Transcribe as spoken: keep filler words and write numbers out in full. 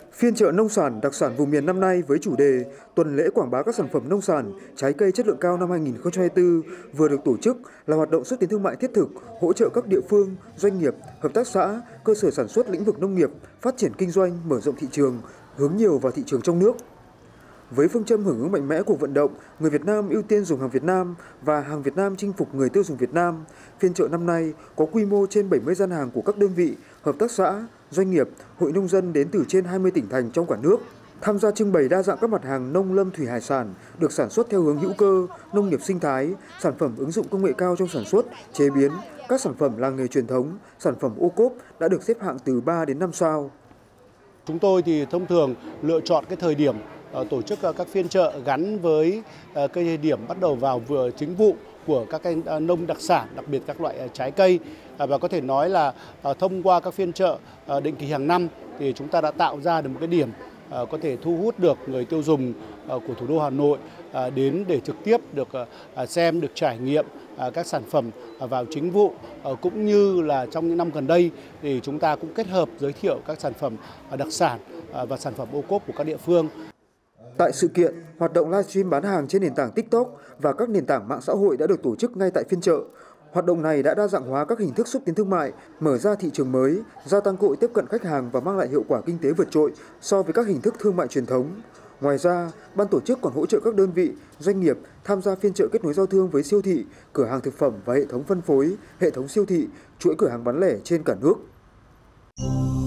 Phiên chợ nông sản đặc sản vùng miền năm nay với chủ đề Tuần lễ quảng bá các sản phẩm nông sản, trái cây chất lượng cao năm hai nghìn không trăm hai mươi tư vừa được tổ chức là hoạt động xúc tiến thương mại thiết thực, hỗ trợ các địa phương, doanh nghiệp, hợp tác xã, cơ sở sản xuất lĩnh vực nông nghiệp, phát triển kinh doanh, mở rộng thị trường, hướng nhiều vào thị trường trong nước. Với phương châm hưởng ứng mạnh mẽ cuộc vận động, người Việt Nam ưu tiên dùng hàng Việt Nam và hàng Việt Nam chinh phục người tiêu dùng Việt Nam, phiên chợ năm nay có quy mô trên bảy mươi gian hàng của các đơn vị, hợp tác xã, doanh nghiệp, hội nông dân đến từ trên hai mươi tỉnh thành trong cả nước. Tham gia trưng bày đa dạng các mặt hàng nông lâm thủy hải sản được sản xuất theo hướng hữu cơ, nông nghiệp sinh thái, sản phẩm ứng dụng công nghệ cao trong sản xuất, chế biến, các sản phẩm làng nghề truyền thống, sản phẩm ô cốp đã được xếp hạng từ ba đến năm sao. Chúng tôi thì thông thường lựa chọn cái thời điểm tổ chức các phiên chợ gắn với cái điểm bắt đầu vào vừa chính vụ của các cái nông đặc sản, đặc biệt các loại trái cây, và có thể nói là thông qua các phiên chợ định kỳ hàng năm thì chúng ta đã tạo ra được một cái điểm có thể thu hút được người tiêu dùng của thủ đô Hà Nội đến để trực tiếp được xem, được trải nghiệm các sản phẩm vào chính vụ, cũng như là trong những năm gần đây thì chúng ta cũng kết hợp giới thiệu các sản phẩm đặc sản và sản phẩm ô cốp của các địa phương. Tại sự kiện, hoạt động livestream bán hàng trên nền tảng TikTok và các nền tảng mạng xã hội đã được tổ chức ngay tại phiên chợ. Hoạt động này đã đa dạng hóa các hình thức xúc tiến thương mại, mở ra thị trường mới, gia tăng cơ hội tiếp cận khách hàng và mang lại hiệu quả kinh tế vượt trội so với các hình thức thương mại truyền thống. Ngoài ra, ban tổ chức còn hỗ trợ các đơn vị, doanh nghiệp tham gia phiên chợ kết nối giao thương với siêu thị, cửa hàng thực phẩm và hệ thống phân phối, hệ thống siêu thị, chuỗi cửa hàng bán lẻ trên cả nước.